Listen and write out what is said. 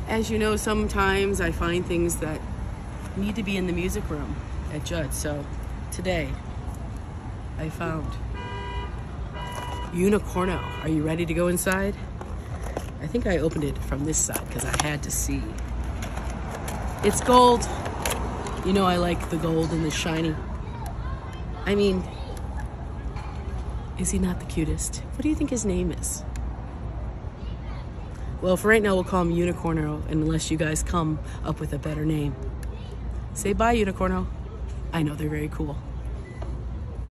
As you know, sometimes I find things that need to be in the music room at Judd. So today I found Unicorno. Are you ready to go inside? I think I opened it from this side because I had to see. It's gold. You know I like the gold and the shiny. I mean, is he not the cutest? What do you think his name is? Well, for right now, we'll call him Unicorno, unless you guys come up with a better name. Say bye, Unicorno. I know they're very cool.